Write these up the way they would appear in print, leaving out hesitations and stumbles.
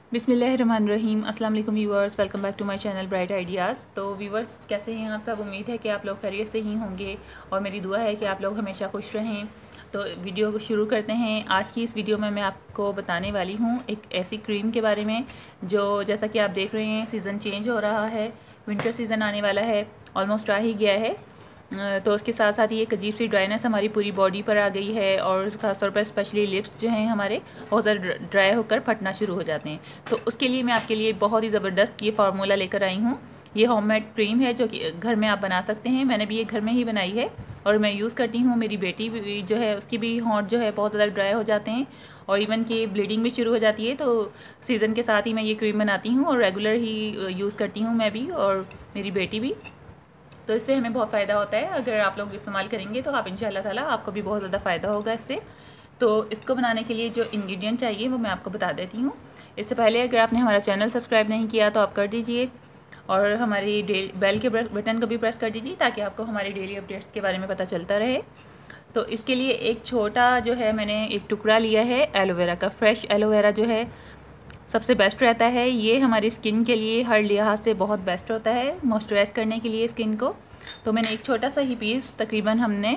बिस्मिल्लाहिर्रहमानिर्रहीम। अस्सलाम वालेकुम viewers, welcome back to my channel bright ideas. तो व्यूअर्स कैसे हैं आप सब? उम्मीद है कि आप लोग खैरियत से ही होंगे और मेरी दुआ है कि आप लोग हमेशा खुश रहें। तो वीडियो को शुरू करते हैं। आज की इस वीडियो में मैं आपको बताने वाली हूँ एक ऐसी क्रीम के बारे में जो, जैसा कि आप देख रहे हैं, सीज़न चेंज हो रहा है, विंटर सीज़न आने वाला है, ऑलमोस्ट आ ही गया है। तो उसके साथ साथ ही एक अजीब सी ड्राइनेस हमारी पूरी बॉडी पर आ गई है और खासतौर पर स्पेशली लिप्स जो हैं हमारे बहुत ज़्यादा ड्राई होकर फटना शुरू हो जाते हैं। तो उसके लिए मैं आपके लिए बहुत ही ज़बरदस्त ये फार्मूला लेकर आई हूँ। ये होममेड क्रीम है जो कि घर में आप बना सकते हैं। मैंने भी ये घर में ही बनाई है और मैं यूज़ करती हूँ। मेरी बेटी भी जो है उसकी भी होंठ जो है बहुत ज़्यादा ड्राई हो जाते हैं और इवन कि ब्लीडिंग भी शुरू हो जाती है। तो सीज़न के साथ ही मैं ये क्रीम बनाती हूँ और रेगुलर ही यूज़ करती हूँ मैं भी और मेरी बेटी भी। तो इससे हमें बहुत फ़ायदा होता है। अगर आप लोग इस्तेमाल करेंगे तो आप इंशाल्लाह ताला आपको भी बहुत ज़्यादा फ़ायदा होगा इससे। तो इसको बनाने के लिए जो इंग्रेडिएंट चाहिए वो मैं आपको बता देती हूँ। इससे पहले अगर आपने हमारा चैनल सब्सक्राइब नहीं किया तो आप कर दीजिए और हमारी बेल के बटन को भी प्रेस कर दीजिए ताकि आपको हमारी डेली अपडेट्स के बारे में पता चलता रहे। तो इसके लिए एक छोटा जो है मैंने एक टुकड़ा लिया है एलोवेरा का। फ्रेश एलोवेरा जो है सबसे बेस्ट रहता है। ये हमारी स्किन के लिए हर लिहाज से बहुत बेस्ट होता है मॉइस्चराइज करने के लिए स्किन को। तो मैंने एक छोटा सा ही पीस, तकरीबन हमने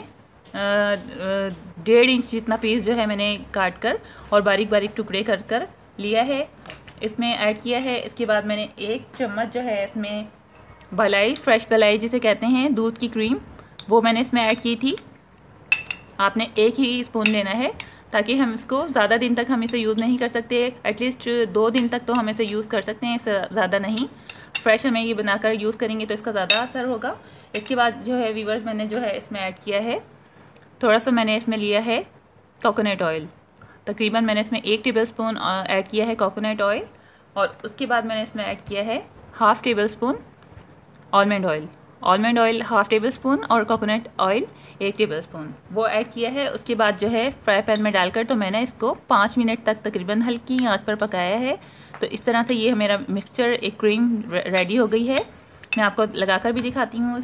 1.5 इंच जितना पीस जो है मैंने काट कर और बारीक बारीक टुकड़े कर कर लिया है, इसमें ऐड किया है। इसके बाद मैंने 1 चम्मच जो है इसमें भलाई, फ्रेश भलाई जिसे कहते हैं, दूध की क्रीम, वो मैंने इसमें ऐड की थी। आपने 1 ही स्पून लेना है ताकि हम इसको ज़्यादा दिन तक हम इसे यूज़ नहीं कर सकते। एटलीस्ट 2 दिन तक तो हम इसे यूज़ कर सकते हैं, इससे ज़्यादा नहीं। फ्रेश हमें ये बनाकर यूज़ करेंगे तो इसका ज़्यादा असर होगा। इसके बाद जो है व्यूअर्स मैंने जो है इसमें ऐड किया है, थोड़ा सा मैंने इसमें लिया है कोकोनट ऑयल। तकरीबन मैंने इसमें 1 टेबल स्पून ऐड किया है कोकोनट ऑयल और उसके बाद मैंने इसमें ऐड किया है 1/2 tablespoon almond oil. Almond oil 1/2 tablespoon और कोकोनट ऑयल 1 टेबल स्पून, वो ऐड किया है। उसके बाद जो है फ्राई पैन में डालकर तो मैंने इसको 5 मिनट तक तकरीबन हल्की आंच पर पकाया है। तो इस तरह से ये मेरा मिक्सचर, एक क्रीम रेडी हो गई है। मैं आपको लगाकर भी दिखाती हूँ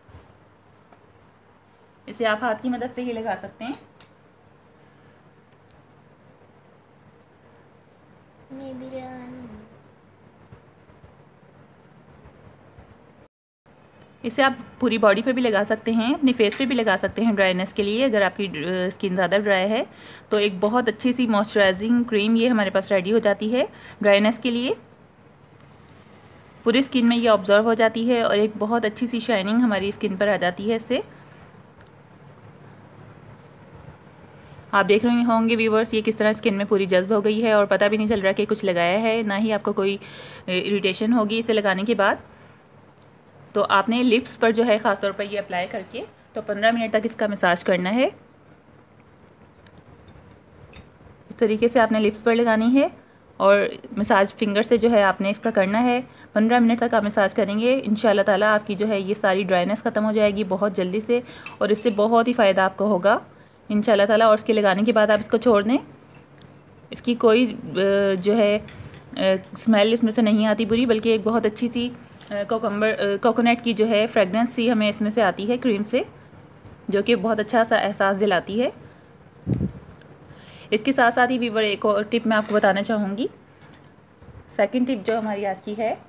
इसे आप हाथ की मदद से ही लगा सकते हैं। इसे आप पूरी बॉडी पे भी लगा सकते हैं, अपने फेस पे भी लगा सकते हैं ड्राइनेस के लिए। अगर आपकी स्किन ज़्यादा ड्राई है तो एक बहुत अच्छी सी मॉइस्चराइजिंग क्रीम ये हमारे पास रेडी हो जाती है ड्राइनेस के लिए। पूरी स्किन में ये ऑब्जर्व हो जाती है और एक बहुत अच्छी सी शाइनिंग हमारी स्किन पर आ जाती है इससे। आप देख रहे होंगे व्यूवर्स ये किस तरह स्किन में पूरी जज्ब हो गई है और पता भी नहीं चल रहा कि कुछ लगाया है, ना ही आपको कोई इरिटेशन होगी इसे लगाने के बाद। तो आपने लिप्स पर जो है ख़ासतौर पर ये अप्लाई करके तो 15 मिनट तक इसका मसाज करना है। इस तरीके से आपने लिप्स पर लगानी है और मसाज फिंगर से जो है आपने इसका करना है। 15 मिनट तक आप मसाज करेंगे, इंशाल्लाह ताला आपकी जो है ये सारी ड्राइनेस ख़त्म हो जाएगी बहुत जल्दी से और इससे बहुत ही फ़ायदा आपको होगा इंशाल्लाह ताला। और इसके लगाने के बाद आप इसको छोड़ दें। इसकी कोई जो है स्मेल इसमें से नहीं आती बुरी, बल्कि एक बहुत अच्छी सी कोकोनट की जो है फ्रेगनेंस सी हमें इसमें से आती है क्रीम से, जो कि बहुत अच्छा सा एहसास दिलाती है। इसके साथ साथ ही व्यूअर एक और टिप मैं आपको बताना चाहूँगी। सेकंड टिप जो हमारी आज की है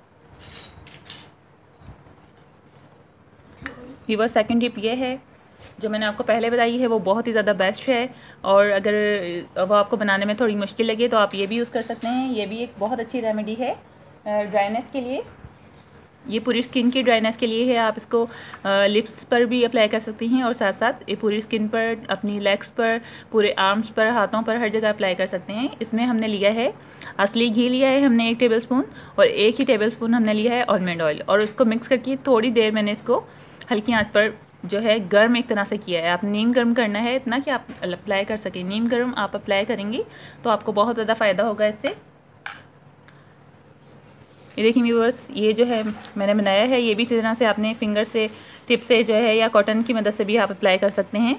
व्यूअर, सेकंड टिप ये है जो मैंने आपको पहले बताई है वो बहुत ही ज़्यादा बेस्ट है। और अगर वो आपको बनाने में थोड़ी मुश्किल लगे तो आप ये भी यूज़ कर सकते हैं। ये भी एक बहुत अच्छी रेमेडी है ड्राइनेस के लिए। ये पूरी स्किन की ड्राइनेस के लिए है। आप इसको लिप्स पर भी अप्लाई कर सकती हैं और साथ साथ ये पूरी स्किन पर, अपनी लेग्स पर, पूरे आर्म्स पर, हाथों पर, हर जगह अप्लाई कर सकते हैं। इसमें हमने लिया है असली घी लिया है हमने 1 टेबल स्पून और 1 ही टेबल स्पून हमने लिया है आलमंड ऑयल और इसको मिक्स करके थोड़ी देर मैंने इसको हल्की आंच पर जो है गर्म एक तरह से किया है। आप नीम गर्म करना है इतना कि आप अप्लाई कर सकें। नीम गर्म आप अप्लाई करेंगी तो आपको बहुत ज़्यादा फ़ायदा होगा इससे। ये देखिए व्यूअर्स, ये जो है मैंने बनाया है, ये भी इसी तरह से आपने फिंगर से, टिप से जो है या कॉटन की मदद से भी आप अप्लाई कर सकते हैं।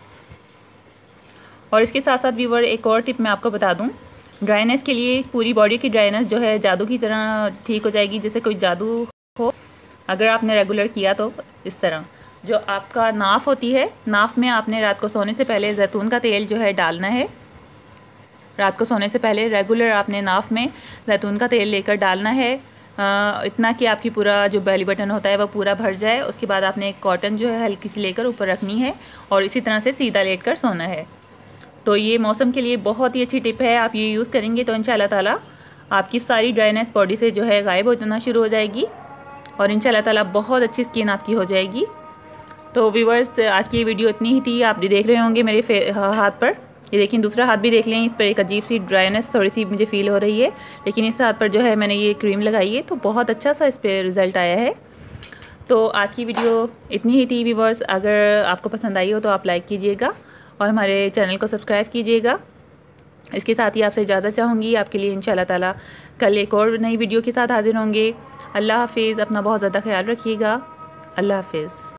और इसके साथ साथ व्यूअर एक और टिप मैं आपको बता दूं, ड्राइनेस के लिए पूरी बॉडी की ड्राइनेस जो है जादू की तरह ठीक हो जाएगी, जैसे कोई जादू हो अगर आपने रेगुलर किया तो। इस तरह जो आपका नाफ होती है, नाफ में आपने रात को सोने से पहले जैतून का तेल जो है डालना है रात को सोने से पहले रेगुलर आपने नाफ में जैतून का तेल लेकर डालना है, इतना कि आपकी पूरा जो बेली बटन होता है वो पूरा भर जाए। उसके बाद आपने एक कॉटन जो है हल्की सी लेकर ऊपर रखनी है और इसी तरह से सीधा लेट कर सोना है। तो ये मौसम के लिए बहुत ही अच्छी टिप है, आप ये यूज़ करेंगे तो इंशाल्लाह ताला आपकी सारी ड्राइनेस बॉडी से जो है गायब होना शुरू हो जाएगी और इंशाल्लाह ताला बहुत अच्छी स्किन आपकी हो जाएगी। तो व्यूअर्स, आज की वीडियो इतनी ही थी। आप देख रहे होंगे मेरे हाथ पर, ये देखिए दूसरा हाथ भी देख लें, इस पर एक अजीब सी ड्राइनेस थोड़ी सी मुझे फील हो रही है, लेकिन इस हाथ पर जो है मैंने ये क्रीम लगाई है तो बहुत अच्छा सा इस पर रिज़ल्ट आया है। तो आज की वीडियो इतनी ही थी व्यूअर्स, अगर आपको पसंद आई हो तो आप लाइक कीजिएगा और हमारे चैनल को सब्सक्राइब कीजिएगा। इसके साथ ही आपसे इजाज़त चाहूँगी, आपके लिए इंशाल्लाह ताला कल एक और नई वीडियो के साथ हाजिर होंगे। अल्लाह हाफिज़, अपना बहुत ज़्यादा ख्याल रखिएगा। अल्लाह हाफिज़।